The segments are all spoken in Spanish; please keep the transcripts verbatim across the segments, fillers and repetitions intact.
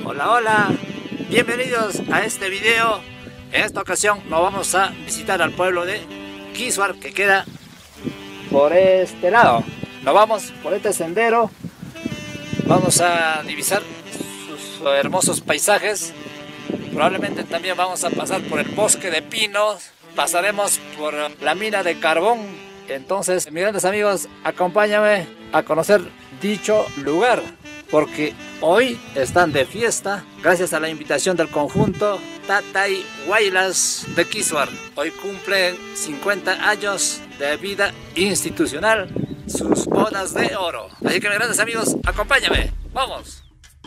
Hola, hola, bienvenidos a este video. En esta ocasión nos vamos a visitar al pueblo de Quisuar, que queda por este lado. Nos vamos por este sendero, vamos a divisar sus hermosos paisajes. Probablemente también vamos a pasar por el bosque de pinos, pasaremos por la mina de carbón. Entonces, mis grandes amigos, acompáñame a conocer dicho lugar, porque hoy están de fiesta gracias a la invitación del conjunto Tatay Huaylas de Quisuar. Hoy cumplen cincuenta años de vida institucional, sus bodas de oro. Así que mis grandes amigos, acompáñame, vamos.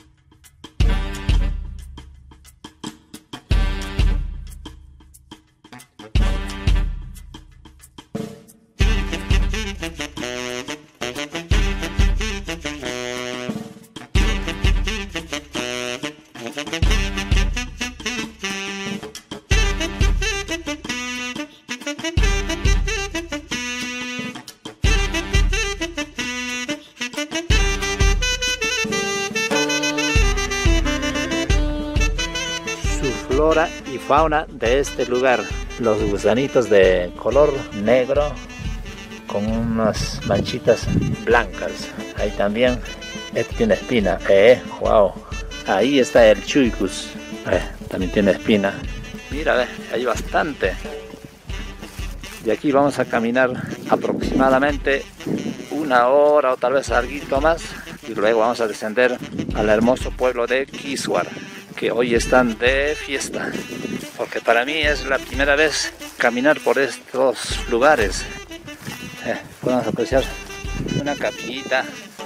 Flora y fauna de este lugar, los gusanitos de color negro con unas manchitas blancas. Ahí también, este tiene espina, eh, wow. Ahí está el chuicus, eh, también tiene espina. Mira, eh, hay bastante. De aquí vamos a caminar aproximadamente una hora o tal vez algo más, y luego vamos a descender al hermoso pueblo de Quisuar, que hoy están de fiesta, porque para mí es la primera vez caminar por estos lugares. Eh, podemos apreciar una capillita.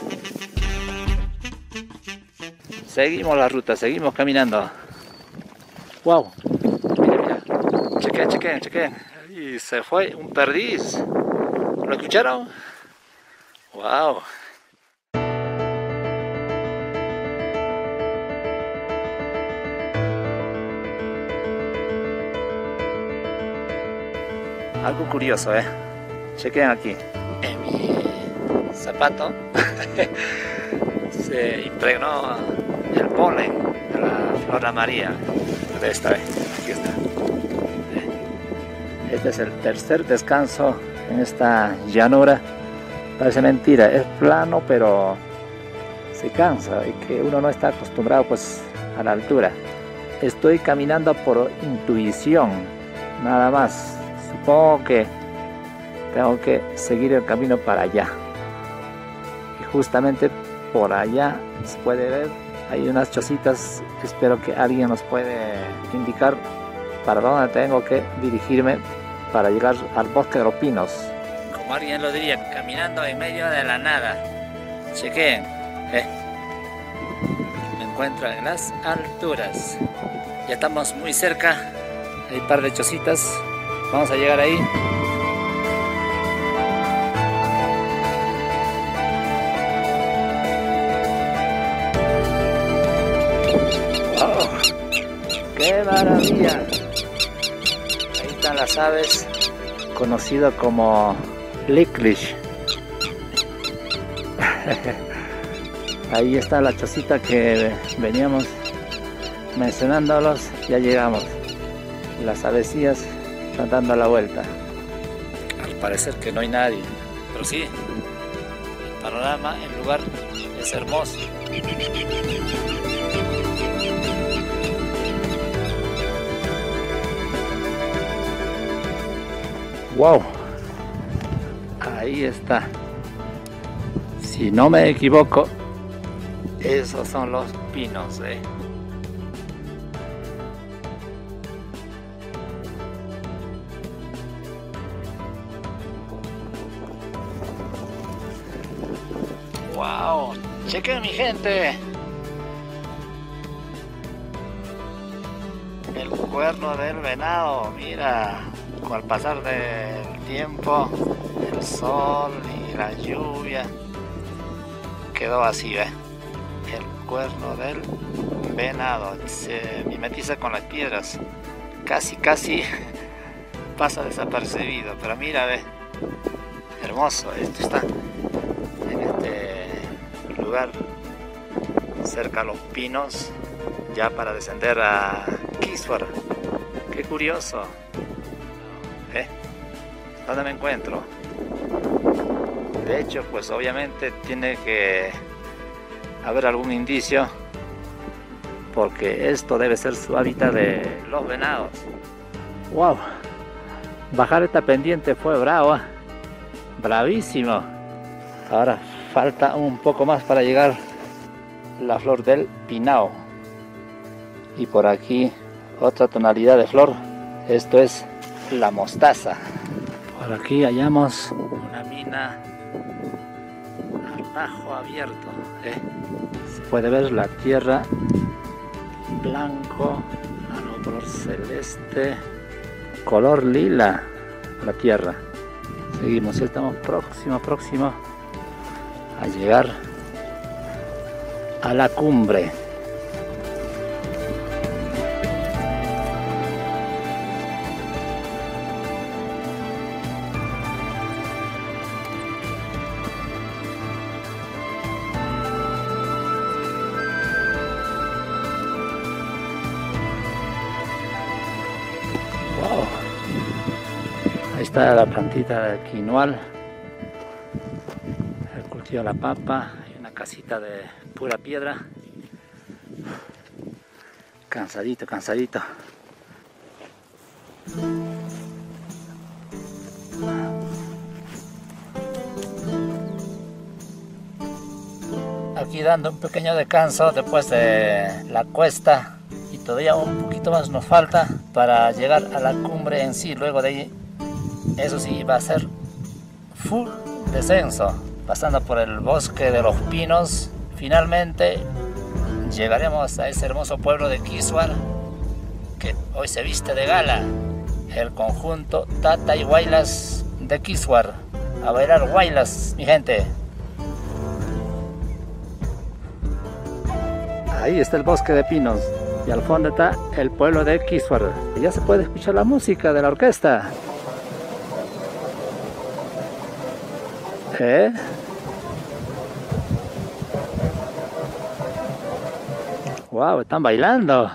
Seguimos la ruta, seguimos caminando. Wow, mira, mira, chequen, chequen, chequen. Y se fue un perdiz. ¿Lo escucharon? Wow. Algo curioso, eh. Chequen aquí. En mi zapato se impregnó el polen de la flor amarilla. De esta vez. Aquí está. Este es el tercer descanso en esta llanura. Parece mentira, es plano, pero se cansa y que uno no está acostumbrado pues a la altura. Estoy caminando por intuición, nada más. Supongo que tengo que seguir el camino para allá, y justamente por allá se puede ver, hay unas chocitas. Espero que alguien nos puede indicar para dónde tengo que dirigirme para llegar al bosque de los pinos. Como alguien lo diría, caminando en medio de la nada. Chequen, eh. me encuentro en las alturas, ya estamos muy cerca, hay un par de chocitas. Vamos a llegar ahí. ¡Oh! ¡Qué maravilla! Ahí están las aves, conocido como licorice. Ahí está la chocita que veníamos mencionándolos. Ya llegamos. Las avecillas están dando la vuelta. Al parecer que no hay nadie, pero sí, el panorama, el lugar es hermoso. Wow, ahí está. Si no me equivoco, esos son los pinos, eh. Wow, chequen mi gente, el cuerno del venado. Mira, con el pasar del tiempo, el sol y la lluvia, quedó así, ¿eh? El cuerno del venado se mimetiza con las piedras, casi casi pasa desapercibido, pero mira, ve, hermoso. Esto está en este lugar cerca a los pinos, ya para descender a Quiswar. Qué curioso. ¿Eh? ¿Dónde me encuentro? De hecho, pues obviamente tiene que haber algún indicio, porque esto debe ser su hábitat de los venados. ¡Wow! Bajar esta pendiente fue bravo, bravísimo. Ahora falta un poco más para llegar a la flor del pinao. Y por aquí otra tonalidad de flor, esto es la mostaza. Por aquí hallamos una mina al bajo abierto, ¿eh? Se puede ver la tierra blanco, algo color celeste, color lila la tierra. Seguimos, ya estamos próximo, próximo a llegar a la cumbre. Ahí está la plantita de quinoal, el cultivo de la papa y una casita de pura piedra. Cansadito, cansadito. Aquí dando un pequeño descanso después de la cuesta, y todavía un poquito más nos falta para llegar a la cumbre en sí. Luego de ahí, eso sí, va a ser full descenso, pasando por el bosque de los pinos. Finalmente llegaremos a ese hermoso pueblo de Quiswar, que hoy se viste de gala, el conjunto Tata y Huaylas de Quiswar. A bailar Huaylas, mi gente. Ahí está el bosque de pinos y al fondo está el pueblo de Quiswar. Ya se puede escuchar la música de la orquesta. ¿Eh? Wow, están bailando.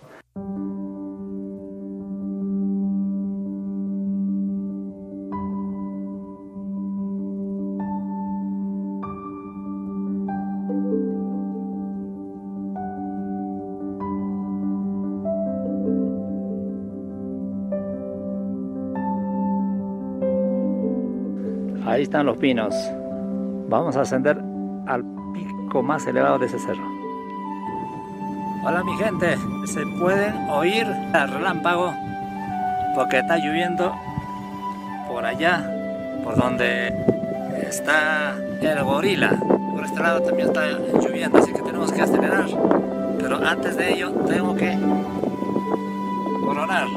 Ahí están los pinos. Vamos a ascender al pico más elevado de ese cerro. Hola mi gente, se pueden oír el relámpago porque está lloviendo por allá, por donde está el gorila. Por este lado también está lloviendo, así que tenemos que acelerar. Pero antes de ello tengo que coronar.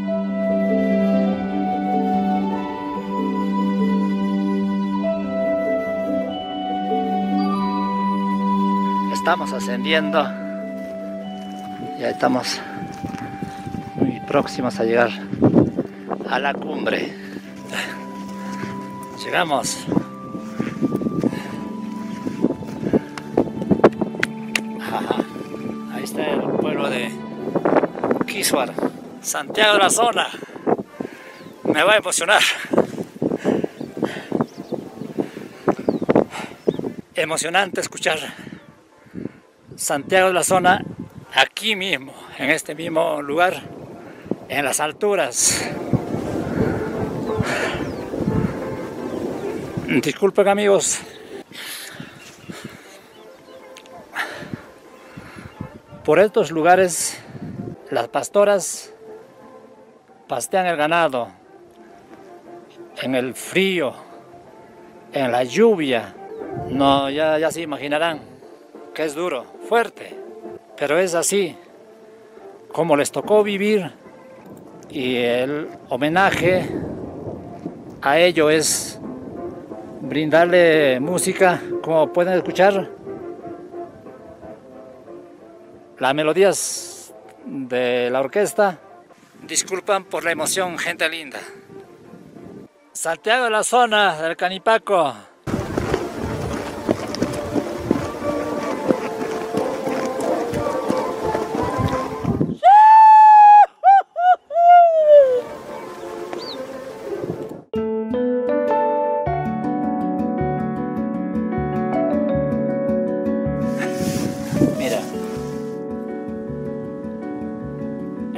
Estamos ascendiendo, ya estamos muy próximos a llegar a la cumbre. Llegamos. Ajá. Ahí está el pueblo de Quiswar, Santiago de la Zona. Me va a emocionar. Emocionante escuchar Santiago de la Zona aquí mismo, en este mismo lugar, en las alturas. Disculpen amigos, por estos lugares las pastoras pastean el ganado en el frío, en la lluvia. No, ya, ya se imaginarán que es duro, fuerte, pero es así como les tocó vivir, y el homenaje a ello es brindarle música. Como pueden escuchar, las melodías de la orquesta. Disculpan por la emoción, gente linda. Santiago de la Zona del Canipaco.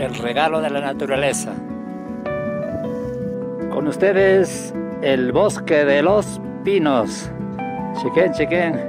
el regalo de la naturaleza. Con ustedes, el bosque de los pinos. Chequen, chequen.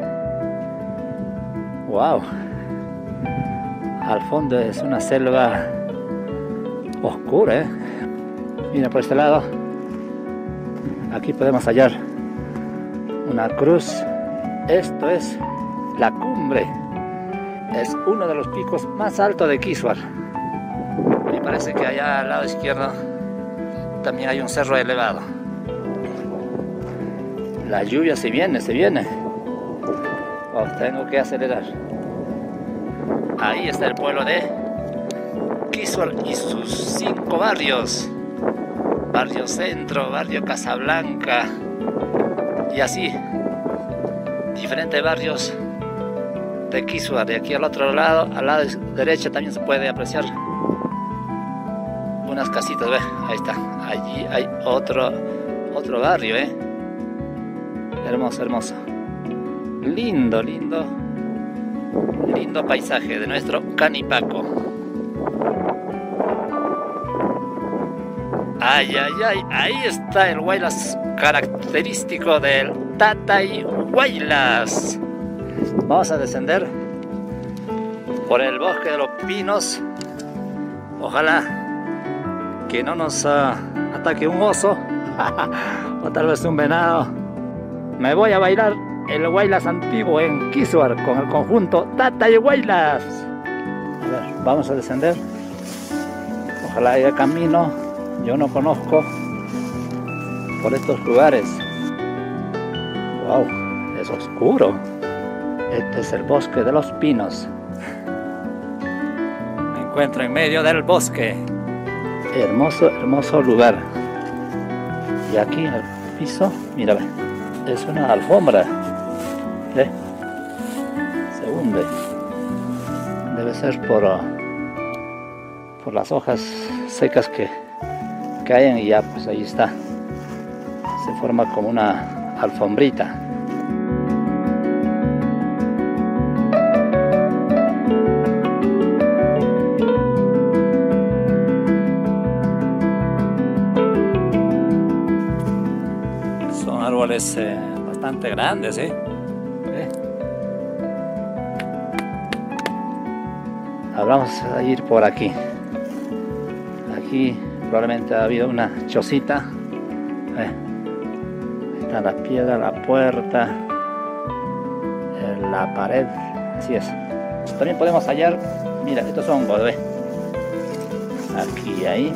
Wow. Al fondo es una selva oscura, ¿eh? Mira por este lado. Aquí podemos hallar una cruz. Esto es la cumbre. Es uno de los picos más altos de Quisuar. Me parece que allá al lado izquierdo también hay un cerro elevado. La lluvia se viene, se viene. Oh, tengo que acelerar. Ahí está el pueblo de Quisuar y sus cinco barrios. Barrio Centro, Barrio Casablanca y así diferentes barrios de Quisuar. De aquí al otro lado, al lado derecho también se puede apreciar unas casitas, ¿ve? Ahí está, allí hay otro otro barrio, ¿eh? Hermoso, hermoso, lindo, lindo, lindo paisaje de nuestro Canipaco. Ay, ay, ay, ahí está el Huaylas característico del Tatay Huaylas. Vamos a descender por el bosque de los pinos. Ojalá que no nos uh, ataque un oso o tal vez un venado. Me voy a bailar el Huaylas antiguo en Quisuar con el conjunto Tatay Huaylas. A ver, vamos a descender. Ojalá haya camino. Yo no conozco por estos lugares. Wow, es oscuro. Este es el bosque de los pinos. Me encuentro en medio del bosque. Hermoso, hermoso lugar. Y aquí en el piso, mira, es una alfombra. ¿Eh? Se hunde. Debe ser por, por las hojas secas que caen y ya pues ahí está, se forma como una alfombrita. Son árboles eh, bastante grandes, ¿eh? ¿Eh? Ahora vamos a ir por aquí. Aquí probablemente ha habido una chocita. Eh, está la piedra, la puerta, eh, la pared, así es. También podemos hallar, mira, estos hongos, ¿ves? Aquí y ahí.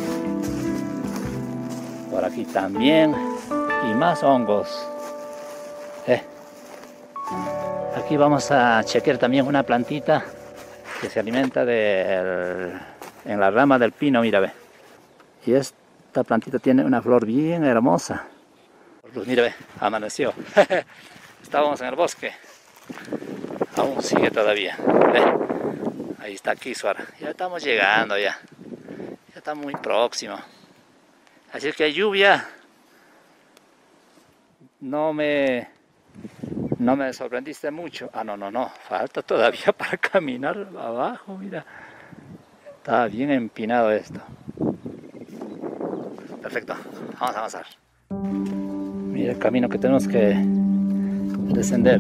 Por aquí también. Y más hongos. Eh. Aquí vamos a chequear también una plantita que se alimenta de el, en la rama del pino, mira, ve. Y esta plantita tiene una flor bien hermosa. Pues mira, ve, amaneció. Estábamos en el bosque. Aún sigue todavía. ¿Ve? Ahí está Quisuar. Ya estamos llegando ya. Ya está muy próximo. Así que lluvia. No me, no me sorprendiste mucho. Ah, no, no, no. Falta todavía para caminar abajo, mira. Está bien empinado esto. Perfecto, vamos a avanzar. Mira el camino que tenemos que descender.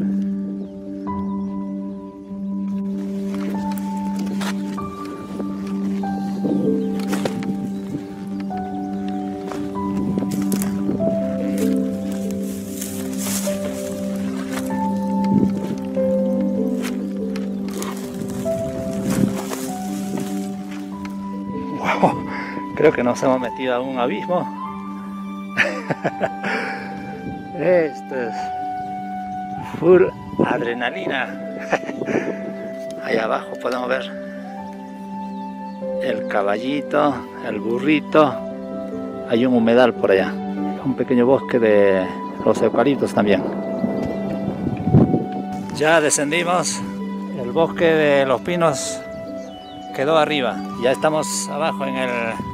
Wow, creo que nos hemos metido a un abismo. Esto es full adrenalina. Ahí abajo podemos ver el caballito, el burrito. Hay un humedal por allá, un pequeño bosque de los eucaliptos también. Ya descendimos, el bosque de los pinos quedó arriba. Ya estamos abajo en el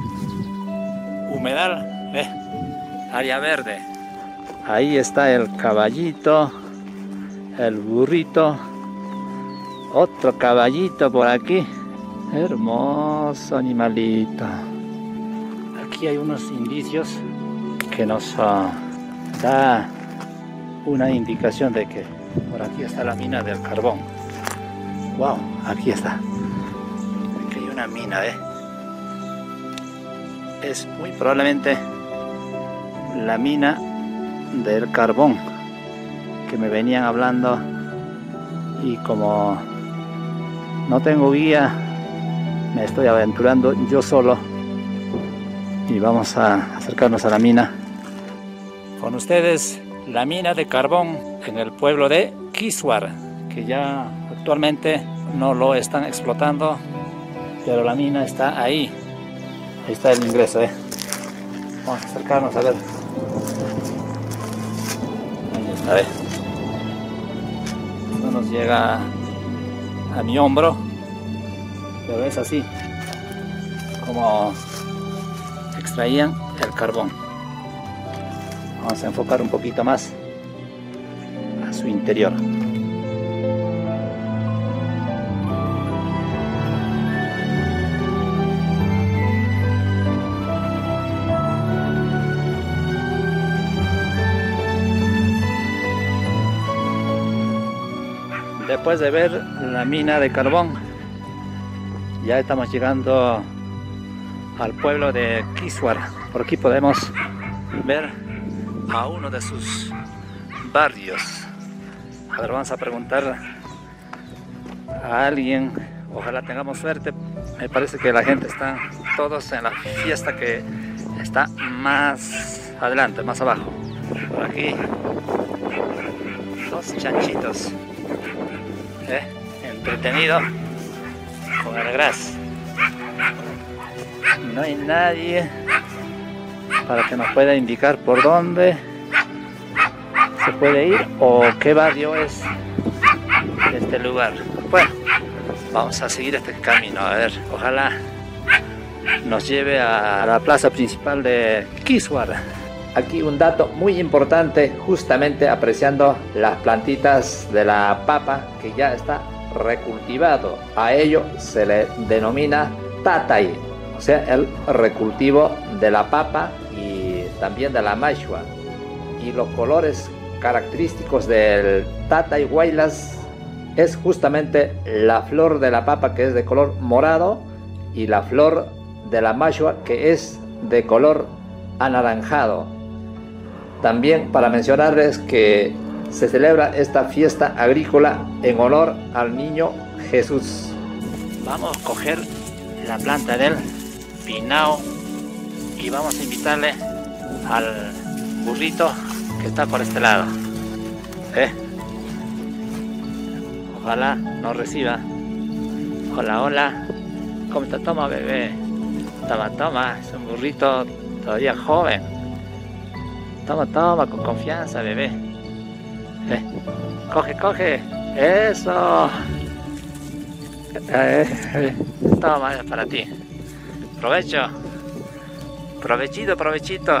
humedal, ¿ves? Área verde. Ahí está el caballito, el burrito, otro caballito por aquí, Hermoso animalito. Aquí hay unos indicios que nos uh, da una indicación de que por aquí está la mina del carbón. Wow, aquí está. Aquí hay una mina, ¿eh? Es muy probablemente la mina del carbón que me venían hablando, y como no tengo guía, me estoy aventurando yo solo y vamos a acercarnos a la mina. Con ustedes, la mina de carbón en el pueblo de Quisuar, que ya actualmente no lo están explotando, pero la mina está ahí. Ahí está el ingreso, ¿eh? Vamos a acercarnos a ver. Ahí está, ¿eh? No nos llega a mi hombro, pero es así como extraían el carbón. Vamos a enfocar un poquito más a su interior. Después de ver la mina de carbón, ya estamos llegando al pueblo de Quisuar. Por aquí podemos ver a uno de sus barrios. A ver, vamos a preguntar a alguien, ojalá tengamos suerte. Me parece que la gente está todos en la fiesta que está más adelante, más abajo. Por aquí, dos chanchitos. ¿Eh? Entretenido con el gras. No hay nadie para que nos pueda indicar por dónde se puede ir o qué barrio es este lugar. Bueno, vamos a seguir este camino, a ver, ojalá nos lleve a la plaza principal de Quisuar. Aquí un dato muy importante, justamente apreciando las plantitas de la papa que ya está recultivado. A ello se le denomina tatay, o sea, el recultivo de la papa y también de la mashua. Y los colores característicos del tatay huaylas es justamente la flor de la papa, que es de color morado, y la flor de la mashua, que es de color anaranjado. También para mencionarles que se celebra esta fiesta agrícola en honor al niño Jesús. Vamos a coger la planta del pinao y vamos a invitarle al burrito que está por este lado. ¿Eh? Ojalá nos reciba. Hola, hola. ¿Cómo te toma, bebé? Toma, toma. Es un burrito todavía joven. Toma, toma, con confianza, bebé. Eh, coge, coge. Eso. Eh, eh. Toma, es para ti. Provecho. Provechito, provechito.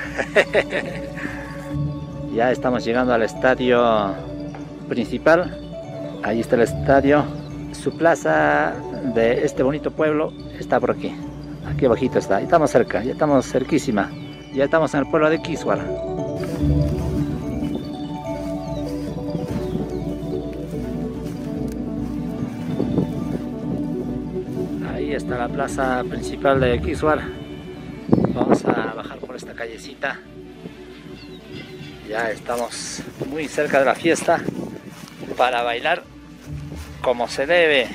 Ya estamos llegando al estadio principal. Ahí está el estadio. Su plaza de este bonito pueblo está por aquí. Aquí abajito está. Ya estamos cerca, ya estamos cerquísima. Ya estamos en el pueblo de Quisuar. Ahí está la plaza principal de Quisuar. Vamos a bajar por esta callecita. Ya estamos muy cerca de la fiesta para bailar como se debe.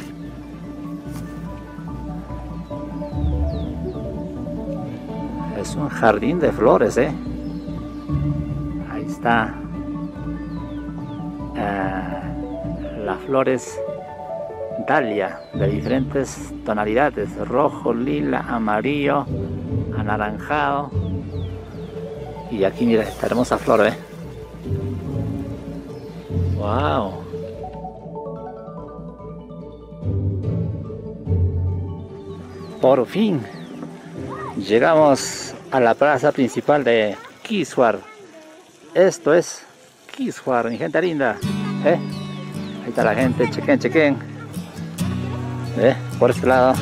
Es un jardín de flores, ¿eh? Ahí está. Uh, las flores dalia de diferentes tonalidades: rojo, lila, amarillo, anaranjado. Y aquí mira esta hermosa flor, ¿eh? ¡Wow! Por fin llegamos a la plaza principal de Quisuar. Esto es Quisuar, mi gente linda. ¿Eh? Ahí está la gente, chequen, chequen. ¿Ve? Por este lado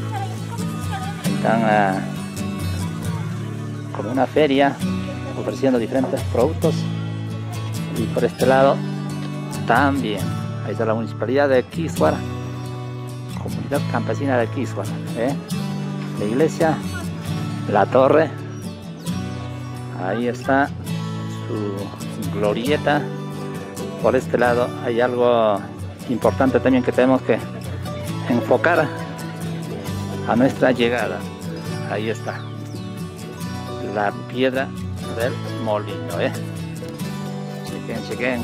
están uh, como una feria ofreciendo diferentes productos, y por este lado también ahí está la municipalidad de Quisuara, comunidad campesina de Quisuara, ¿eh? La iglesia, la torre, ahí está su glorieta. Por este lado hay algo importante también que tenemos que enfocar a nuestra llegada. Ahí está la piedra del molino, ¿eh? Chequen, chequen.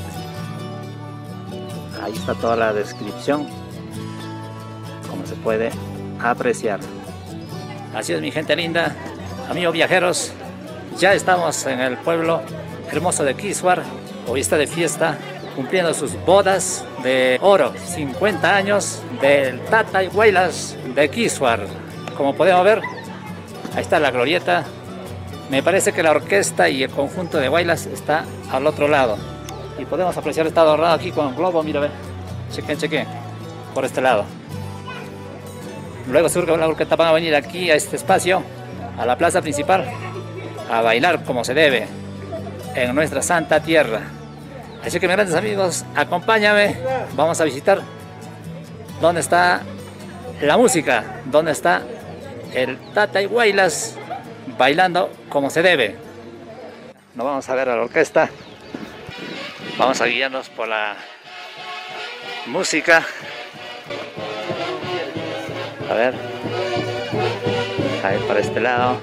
Ahí está toda la descripción, como se puede apreciar. Así es, mi gente linda, amigos viajeros, ya estamos en el pueblo hermoso de Quisuara. Hoy está de fiesta, cumpliendo sus bodas de oro, cincuenta años del Tata y Huaylas de Quisuara. Como podemos ver, ahí está la glorieta. Me parece que la orquesta y el conjunto de Huaylas está al otro lado. Y podemos apreciar, está adornado aquí con globo, mira, ve. Chequen, chequen, por este lado. Luego seguro que la orquesta van a venir aquí a este espacio, a la plaza principal, a bailar como se debe en nuestra santa tierra. Así que, mis grandes amigos, acompáñame, vamos a visitar dónde está la música, dónde está el Tata y Huaylas bailando como se debe. No vamos a ver a la orquesta, vamos a guiarnos por la música. A ver, ahí para este lado.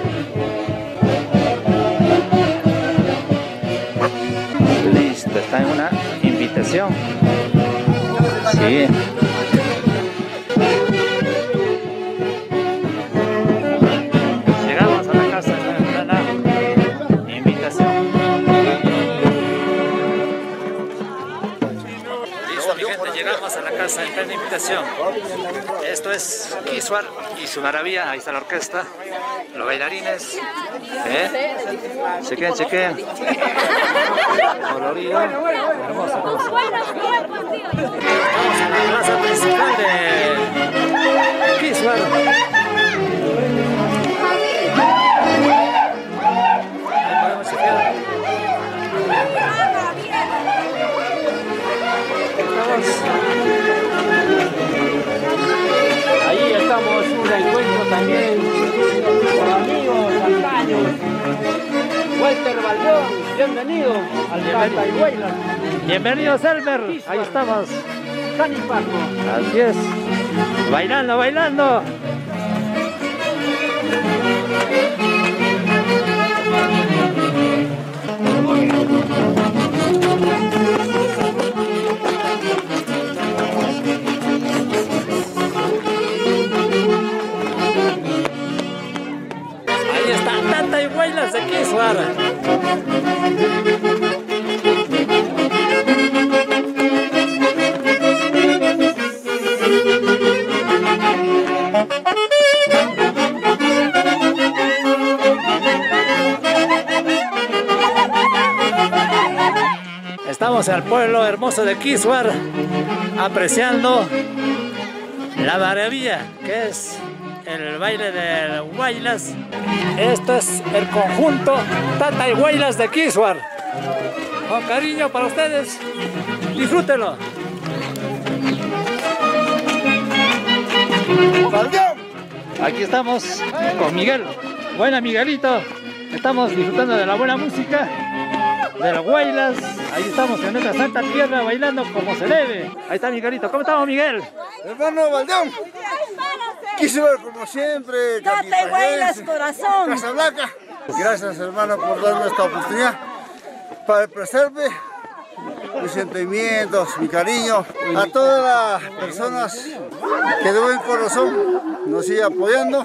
Listo, está en una invitación. Sí. Llegamos a la casa, está en una invitación. Listo, mi gente, llegamos a la casa en plena invitación. Esto es Quisuara y su maravilla. Ahí está la orquesta, los bailarines, ¿eh? Chequen, chequen. Colorido, hermoso, hermoso. Estamos en la plaza principal de Quisuara. Ahí podemos chequear. Ahí estamos, un encuentro también con amigos, antaños. Walter Baldón, bienvenido al Tata y Huaylas. Bienvenidos, Elmer. Ahí estamos. San y Paco. Así es. Bailando, bailando. Ahí está Tata y Huaylas de Quisuara. Estamos en el pueblo hermoso de Quisuara, apreciando la maravilla que es el baile de Huaylas. Esto es el conjunto Tata y Huaylas de Quisuara. Con cariño para ustedes, disfrútenlo. Aquí estamos con Miguel. Buena, Miguelito. Estamos disfrutando de la buena música de los Huaylas. Ahí estamos en nuestra santa tierra bailando como se debe. Ahí está Miguelito. ¿Cómo estamos, Miguel? Hermano Baldón, Quisuara como siempre, Tata y Huaylas, corazón. Casablanca. Gracias, hermano, por darme esta oportunidad para expresarme mis sentimientos, mi cariño a todas las personas que de buen corazón nos siguen apoyando.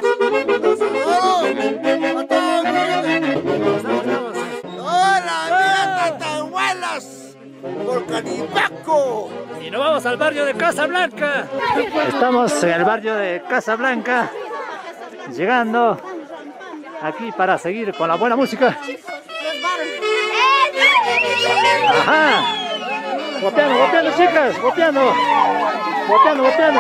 ¡Hola, mira, Tata y Huaylas! ¡Por Canipaco! Y nos vamos al barrio de Casablanca. Estamos en el barrio de Casablanca, llegando aquí para seguir con la buena música. Ajá. Golpeando, golpeando, chicas, golpeando. Boteando, boteando.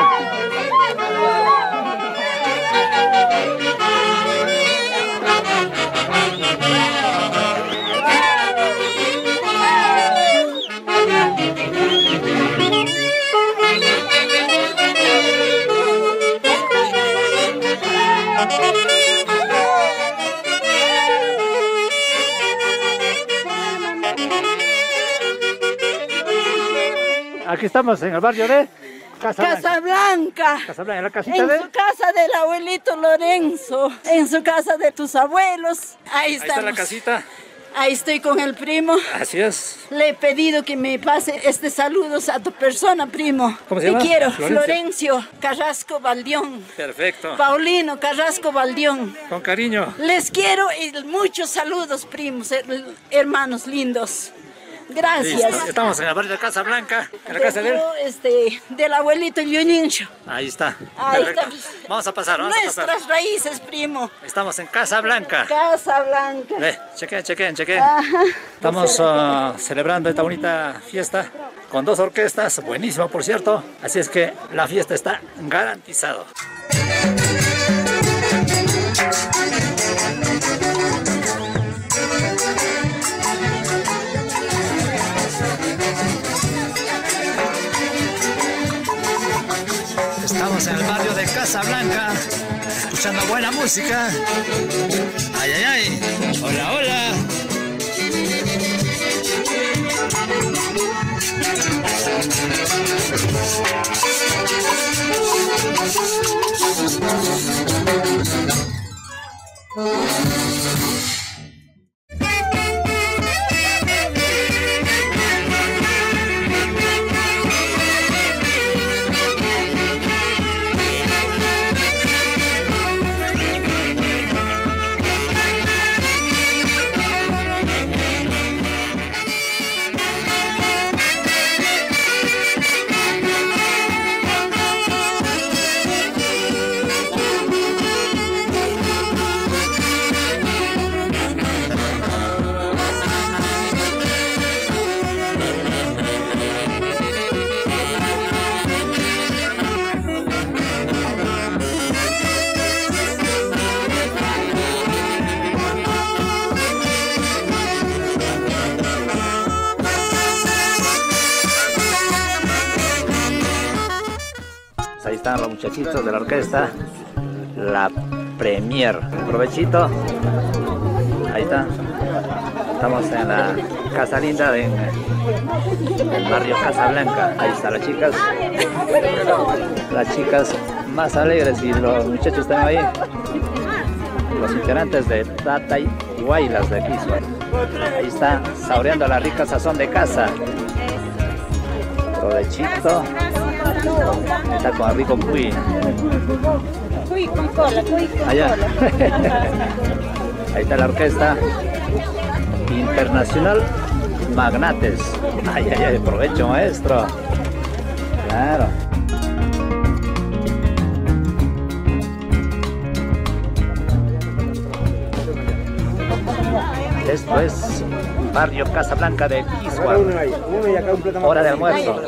Aquí estamos en el barrio de Casablanca. Casablanca. Casablanca, en la casita En de... su casa del abuelito Lorenzo, en su casa de tus abuelos. Ahí Ahí estamos. está la casita. Ahí estoy con el primo. Así es. Le he pedido que me pase este saludos a tu persona, primo. ¿Cómo se Te llama? quiero, Florencio. Florencio Carrasco Baldión. Perfecto. Paulino Carrasco Baldión. Con cariño. Les quiero y muchos saludos, primos, her- hermanos lindos. Gracias. Listo. Estamos en el barrio de Casablanca, en la casa de él. Yo, este, del abuelito Yunincho. Ahí está. Ahí Perfecto. está. Vamos a pasar, vamos a pasar. Nuestras raíces, primo. Estamos en Casablanca. Casablanca. Ve, chequen, chequen, chequen. Ajá. Estamos ah, celebrando esta bonita fiesta con dos orquestas, buenísimo por cierto. Así es que la fiesta está garantizada. Estamos en el barrio de Casablanca, escuchando buena música. Ay, ay, ay. Hola, hola. Ahí están los muchachitos de la orquesta, la Premier. Provechito. Ahí está. Estamos en la Casa Linda de, en el barrio Casablanca. Ahí están las chicas. Las chicas más alegres y los muchachos están ahí. Los integrantes de Tata y Guaylas de aquí. Ahí está, saboreando la rica sazón de casa. Provechito. Está con el rico cuy. Cuy con cola, cuy con Allá. cola. Ahí está la orquesta Internacional Magnates. Ay, ay, ay, provecho, maestro. Claro. Esto es barrio Casablanca de Quisua. Hora de almuerzo.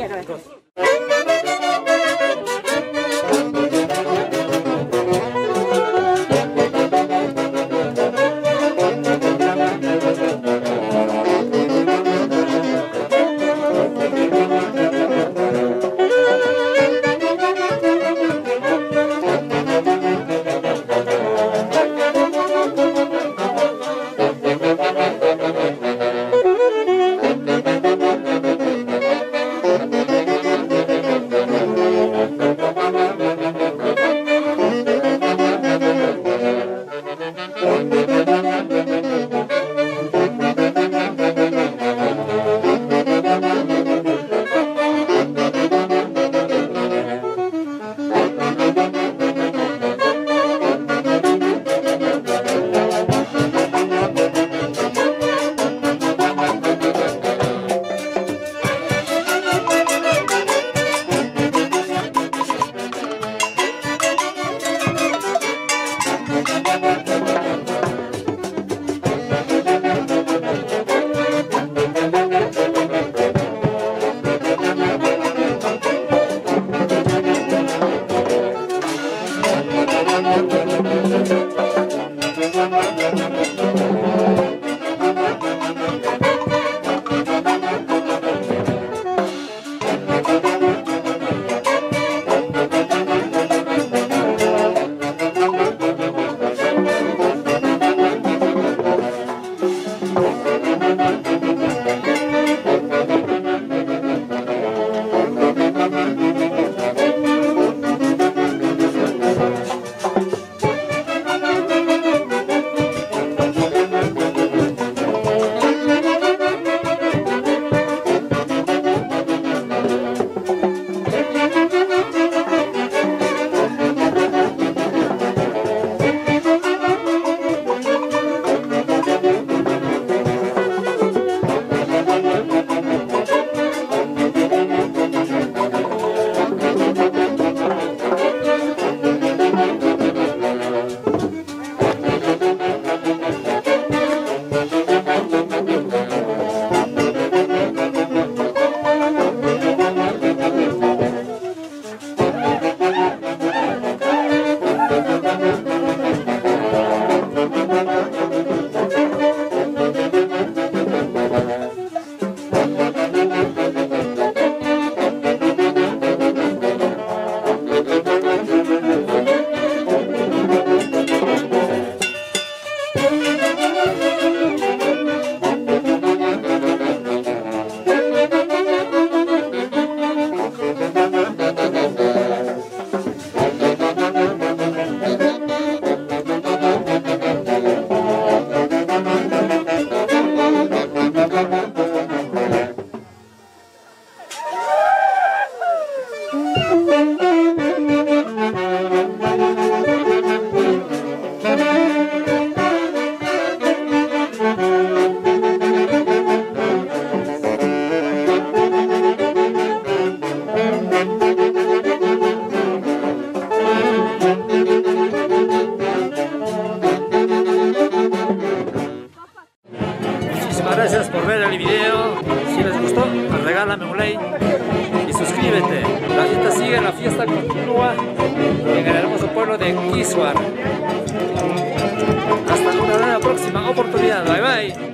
pues regálame un like y suscríbete. La fiesta sigue, la fiesta continúa en el hermoso pueblo de Quisuar. Hasta una nueva próxima oportunidad. Bye bye.